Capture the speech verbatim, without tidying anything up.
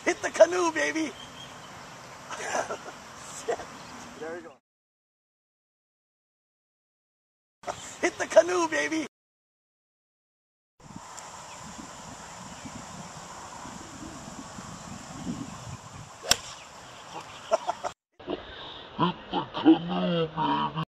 Hit the canoe, baby. Shit. There we go. Hit the canoe, baby. Hit the canoe, baby.